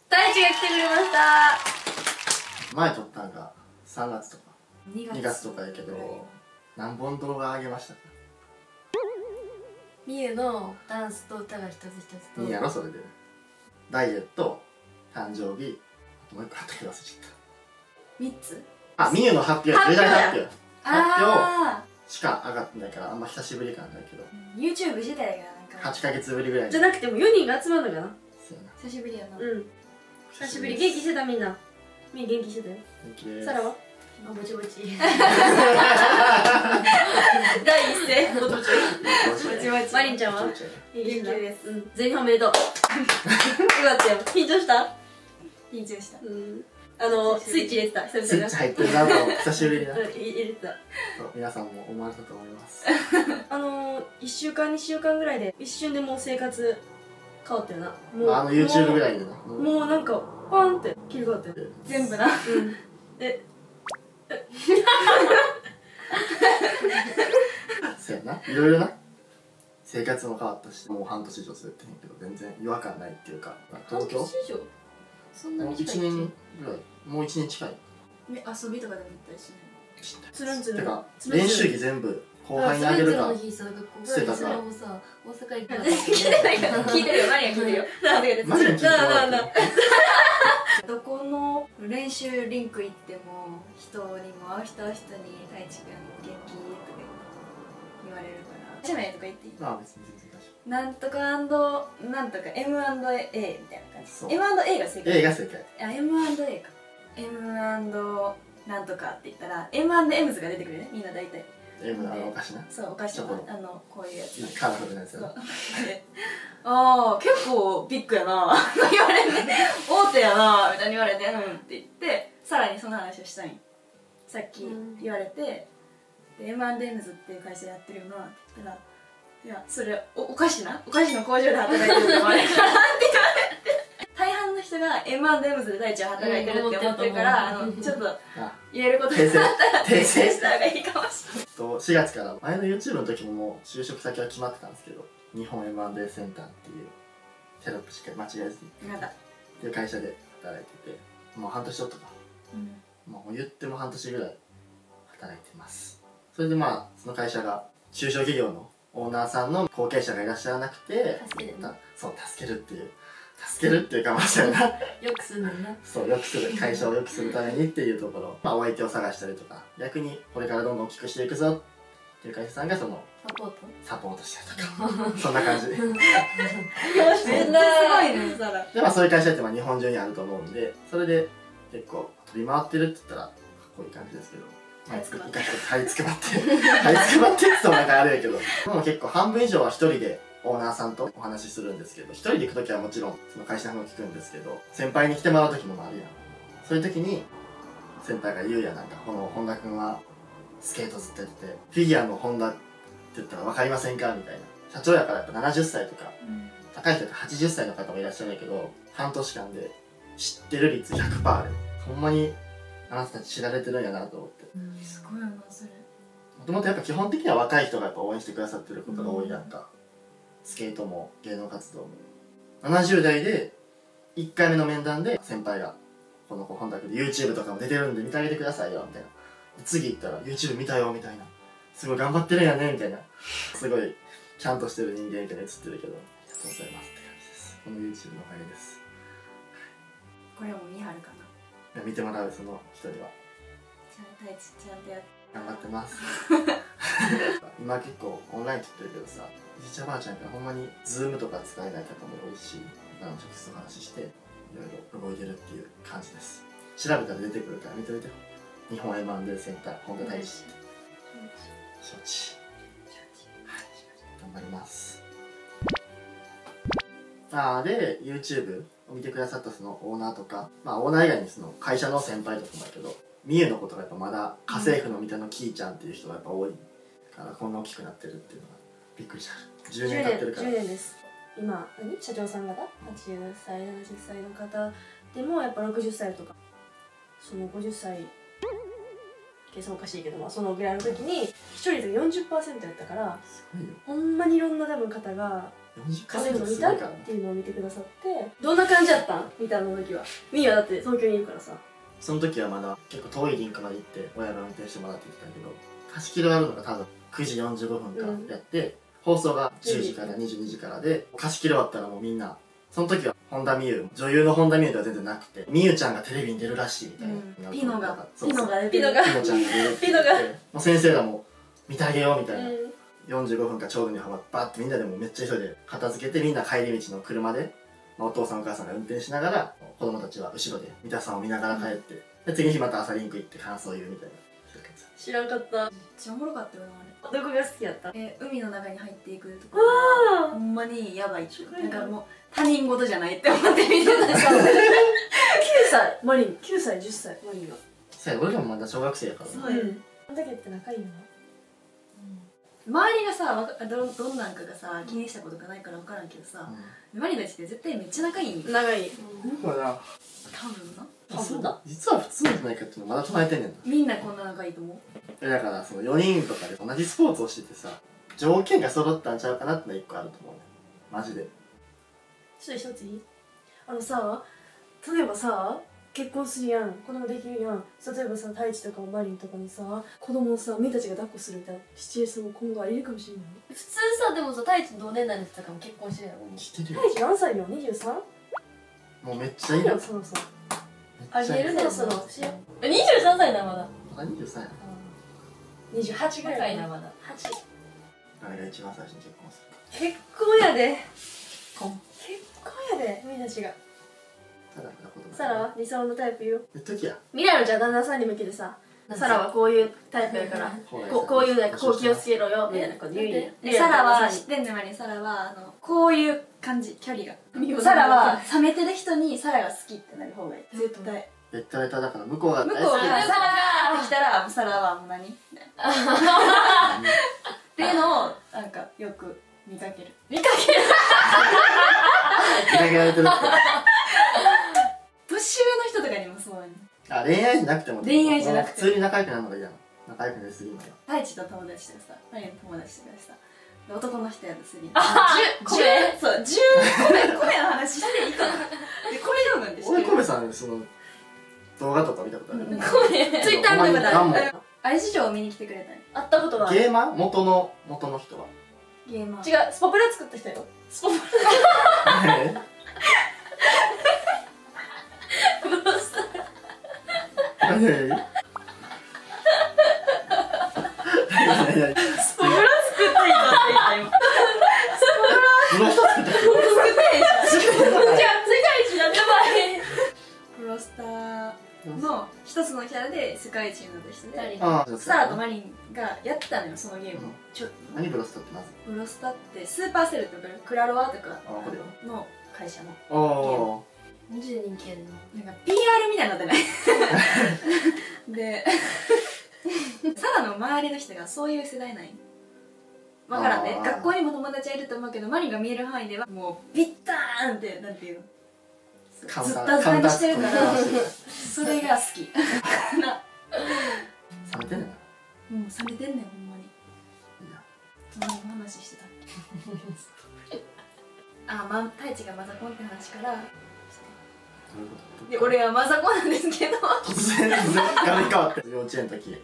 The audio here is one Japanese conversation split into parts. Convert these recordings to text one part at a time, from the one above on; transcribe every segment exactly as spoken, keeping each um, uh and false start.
大地が来てくれました。 前撮ったんがさんがつとかにがつにがつとかやけど、何本動画上げましたか？ みゆのダンスと歌が一つ一つと。 いいやろそれで。ダイエット、誕生日、もう一個あったけど忘れちゃった。 みっつ。 あ、みゆの発表、重大発表発表あしか上がってないからあんま久しぶり感ないけど、 ー YouTube 自体がなんかはちかげつぶりぐらいに。 じゃなくてもよにんが集まるのかな。 そうやな。 久しぶりやな。 ううん久しぶり。元気してたみんな。みん元気してたよ。 元気です。 サラはあ、ぼちぼち第一声ぼちぼちぼちぼち。 マリンちゃんはぼちぼち元気ですうん、全日本おめでとうよかったよ。緊張した？ 緊張した。 うんあの、スイッチ入れてた、久々にスイッチ入ってるなと久しぶりにな。 うん、入れてた。 そう皆さんも思われたと思います。 あのー、いっしゅうかんにしゅうかんぐらいで一瞬でもう生活変わったよな。もうあの YouTube ぐらいでな。 もうもうなんかパンって切り替わったよ。 全部な。 うんえそうやな。いろいろな。生活も変わったし、もう半年以上するってへんけど全然違和感ないっていうか、東京半年以上そんなもうにいちねんぐらい、もういちねん近い。 え遊びとかでも行ったりしないの？ つるんつるんてかつるんつるん練習着全部後輩にあげるかそれぞれの日さ、学校捨てたかそれもさ、大阪行くから聞いてるよ、マリア聞いてるよ。 なんでマジで聞いてもらってる。 どこの練習リンク行っても人にも会う人会う人に「太一くん元気?」とか言われるから「じゃない」とか言っていい？ まあ別に全然大丈なんとかなんとか エムアンドエー みたいな感じ。 そうエムアンドエー が正夫。 解。 A が正解。 あ エムアンドエー か。 エムアンド なんとかって言ったら エムアンドエムズ が出てくるね、みんな大体。 M のあのお菓子な。 そうお菓子チョコののあのこういうやつ。 カラフルなやつやそうな。 でああ結構ビッグやな言われて大手やなみたいに言われてうんって言ってさらにその話をしたいんさっき言われて、で エムアンドエムズ っていう会社やってるよなって言ったら「いやそれ お, お菓子なお菓子の工場で働いてるって思われるから」って言われて大半の人が エムアンドエムズ で大地は働いてるって思ってるから、 うんあのちょっとあ言えることがあ訂正ったら訂訂正正した方がいいかもしれない。 としがつから前の YouTube の時ももう就職先は決まってたんですけど、日本 エムアンドエー センターっていうテロップしか間違えずになんだ、 っていう会社で働いてて、もう半年ちょっとか、 うん、 もう言っても半年ぐらい働いてます。それでまあその会社が中小企業のオーナーさんの後継者がいらっしゃらなくて、 助けるたそう助けるっていう助けるっていうかまさになよくすんねんな。 そう良くする会社を良くするためにっていうところ、まあ、お相手を探したりとか、逆にこれからどんどん大きくしていくぞっていう会社さんがそのサポートサポートしたりとかそんな感じでめっちゃすごいねサラ。 で、まあ、そういう会社ってまあ日本中にあると思うんで、それで結構飛び回ってるって言ったらかっこいい感じですけど、はいつくばってはいつくばってはいつくばってって言ってもなんかあれやけど、でも結構半分以上は一人でオーナーさんとお話しするんですけど、一人で行く時はもちろんその会社の方聞くんですけど、先輩に来てもらう時もあるやん。そういう時に先輩が言うやん、なんかこの本田君はスケートずっとやっててフィギュアの本田って言ったら分かりませんかみたいな。社長やからやっぱななじゅっさいとか、うん、高い人ってはちじゅっさいの方もいらっしゃるんやけど、半年間で知ってる率 ひゃくパーセント でほんまにあなたたち知られてるんやなと思って、 うん、すごいよなそれ。 もともとやっぱ基本的には若い人がやっぱ応援してくださってることが多いやんか、うん、スケートも芸能活動も。ななじゅう代でいっかいめの面談で先輩がこの子本田君で YouTube とかも出てるんで見てあげてくださいよみたいな、次行ったら YouTube 見たよみたいな、すごい頑張ってるんやねみたいな、すごいちゃんとしてる人間みたいに映ってるけど、ありがとうございますって感じです。この YouTube のおかげです。 これも見はるかな。 いや見てもらうその人にはちゃんとちゃんとやって頑張ってます今結構オンラインって言ってるけどさ、じいちゃんばあちゃんからほんまに Zoom とか使えない方も多いし、あの直接お話ししていろいろ動いてるっていう感じです。調べたら出てくるから見てみて。日本 エムアンドエー センター本田大地、承知、頑張ります。あーで YouTube を見てくださったそのオーナーとか、まあオーナー以外にその会社の先輩とかもだけど、みゆのことがやっぱまだ家政婦の見たのキーちゃんっていう人がやっぱ多いからこんな大きくなってるっていうのがびっくりした。じゅうねん経ってるから。 じゅうねんです。今何社長さん方はちじゅっさいななじゅっさいの方でもやっぱろくじゅっさいとか、そのごじゅっさい計算おかしいけど、まあそのぐらいの時に視聴率が よんじゅっパーセント やったから、ほんまにいろんな多分方がよんじゅっかい稼ぐの見たっすごいからな。 ていうのを見てくださってどんな感じだったんみたいな時はみーはだって東京にいるからさその時はまだ結構遠いリンクまで行って親が運転してもらってきたけど、貸し切りがあるのが多分くじよんじゅうごふんからやって、うん、放送がじゅうじからにじゅうにじからで、貸し切り終わったらもうみんな、その時は本田望結、女優の本田望結では全然なくて、みゆちゃんがテレビに出るらしいみたいな、 うん、ピノがそうそうピノがピノがピノちゃんが出るって言ってもう先生がもう見てあげようみたいな、うん、よんじゅうごふんかちょうどにはまってバッてみんなでもうめっちゃ急いで片付けて、みんな帰り道の車で、まあ、お父さんお母さんが運転しながら子供たちは後ろで三田さんを見ながら帰って、うん、で次の日また朝リンク行って感想を言うみたいな。 知らんかった。 めっちゃおもろかったよなあれ。 どこが好きやった？ え海の中に入っていくところがほんまにやばい。なんかもう他人事じゃないって思って見てた。きゅうさいマリン、きゅうさいじゅっさいマリンが。 そうや、俺らもまだ小学生やからそうや。あんだけって仲いいよな。 周りがさどどんなんかがさ気にしたことがないから分からんけどさ、マリンたちって絶対めっちゃ仲いいんよ。 仲いい。 ほら。 多分な。 多分な。 実は普通なんじゃないかっていうのまだ唱えてんねんな。 みんなこんな仲いいと思う。 えだからそのよにんとかで同じスポーツをしててさ、条件が揃ったんちゃうかなってのがいっこあると思うね。マジで。 ちょっと一ついい？あのさ、例えばさ、結婚するやん、子供できるやん。例えばさ、太一とかマリンとかにさ、子供をさ、みーたちが抱っこするみたいなシチュエーションも今後ありえるかもしれない。 普通さ、でもさ、太一の同年代の人とかも結婚してるやろ。 知ってるよ。 太一何歳よ？ にじゅうさん？ もうめっちゃいいよ。 そろそろ。 ありえるね。 そろそろしよう。にじゅうさんさいな、まだ。 まだにじゅうさんや。 にじゅうはちぐらいな、まだ。はち。 誰が一番最初に結婚する？ 結婚やで。 婚。 結婚やで、みんなちが。 サラ見たことない。 サラは理想のタイプよ。 言っときや。 未来のじゃあ旦那さんに向けてさ、サラはこういうタイプやからこう、こういうなんかこう気をつけろよみたいなこと言うよ。 サラは知ってんのまに、サラはあのこういう感じ、距離が。サラは冷めてる人にサラが好きってなる方がいい。絶対。 ベッタベタだから向こうが向こう大好き。 がサラが来たらサラはもう何みたいな。っていうのをなんかよく見かける。 見かける。 見かけられてるって。 年上の人とかにもそうやね。 あ、恋愛じゃなくても恋愛じゃなくて普通に仲良くなるのが嫌なの。仲良くなりすぎるのが。 太一と友達とかさ、何の友達とかさ、男の人やとすぎる。 じゅうそう、じゅう米の話していいかな。で、米どうなんでしょ俺、コベさん、その、動画とか見たことある。 ツイッター見たことある。 あんもあれ事情を見に来てくれたん会ったことはゲーマー元の、元の人は。 ゲーマー。 違う、スポプラ作った人よ。スポプえ何何何何スポプラ作った人って言った今。 プロスタ作った人作ってへんじゃん。 じゃあ、世界一なんてプロスターの一つのキャラで世界一になった人で、 ああ、 サラとマリンがやってたのよ、そのゲームを。ちょ何プロスタってまずプロスタってスーパーセルとかクラロワとかあ、わかるよ。 の会社のああ。 マジで人気やねんな。 なんか ピーアール みたいになってないでサラの周りの人がそういう世代ないわからんね。 あー学校にも友達はいると思うけど、マリンが見える範囲ではもうビッターンってなんていうのカウンターずったずたにしてるからカウンターしてるそれが好きな。 冷めてんねんな。 もう冷めてんねんほんまに。 いや何の話してたっけあ、ま、太一がマザコンって話からどういうことで、俺はマザコンなんですけど突然突然画面変わって幼稚園の時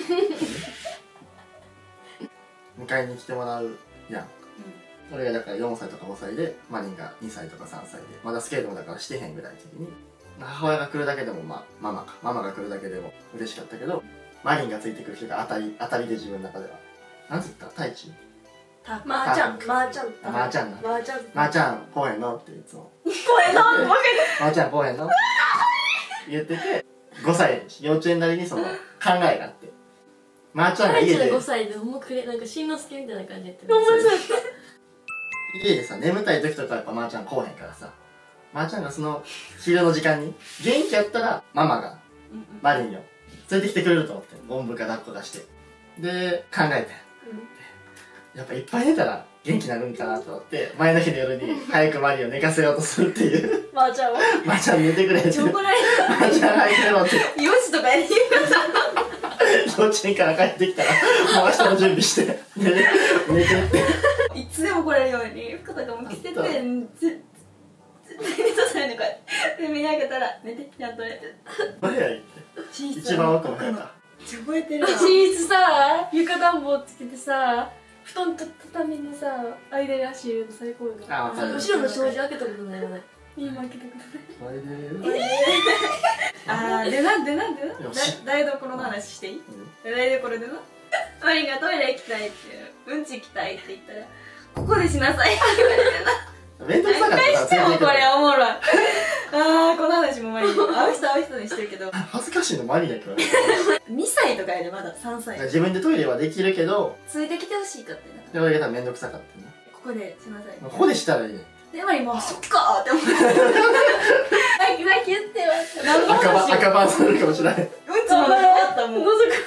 迎えに来てもらうやん。俺がだからよんさいとかごさいでマリンがにさいとかさんさいでまだスケートもだからしてへんぐらいの時に母親が来るだけでもまあママかママが来るだけでも嬉しかったけどマリンがついてくる人が当たり当たりで自分の中ではなんて言った太一たまーちゃん、まーちゃん、 あまーちゃんなまーちゃん、 まーちゃん来おへんのっていつも声のボケまーちゃん来おへんの言っててごさい幼稚園なりにその考えがあってまーちゃんが家で太一のごさいでほんまくれ、なんかしんのすけみたいな感じやってる。 ほんまそうやっ家でさ眠たい時とかやっぱまーちゃん来おへんからさまーちゃんがその昼の時間に元気やったらママがマリンよ連れてきてくれると思っておんぶか抱っこ出してで考えて、うん、やっぱいっぱい寝たら元気になるんかなと思って前の日の夜に早くマリンを寝かせようとするっていうまーちゃんはまーちゃん寝てくれってチョコライまーちゃん早く寝ろってトよじとかやり幼稚園から帰ってきたらもう明日の準備して寝て寝てっていつでも来れるように服とかもたらで絶対寝させないでこうやってで目開けたら寝てちゃんと寝て何やいって寝室一番奥の部屋か覚えてるわ寝室さ床暖房つけてさ布団と畳のさ間に足入れるの最高よね。 あ、わかる。 後ろの障子開けたことないよね。 今開けたことない。 それであーでなんでなんでなんよし台所の話していい台所でなマリンがトイレ行きたいってうんち行きたいって言ったらここでしなさいって言われてな面倒くさかった何回してもこれらおもろいあーこの話もマリン会う人会う人にしてるけど恥ずかしいのマリやからにさいとかやでまださんさい自分でトイレはできるけどついてきてほしいかってなで俺が面倒くさかったなここでしなさいここでしたらいいねでマリンもあそっかーって思ってさっきさっき言ってよ何の赤番話赤番するかもしれないうんちも終わったもん覗く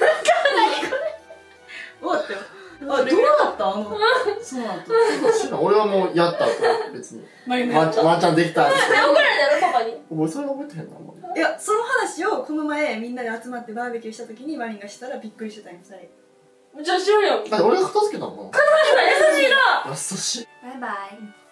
終わったよあ、どうだったあのそうなんだ俺はもうやったと別にマリンもやったワンワンチャンできたって怒られたのパパに。 俺それ覚えてへんなもういや、その話をこの前みんなで集まってバーベキューした時にマリンがしたらびっくりしてたんよ、それじゃあしようよ。 だって俺が片付けたもん優しいな。 優しいバイバイ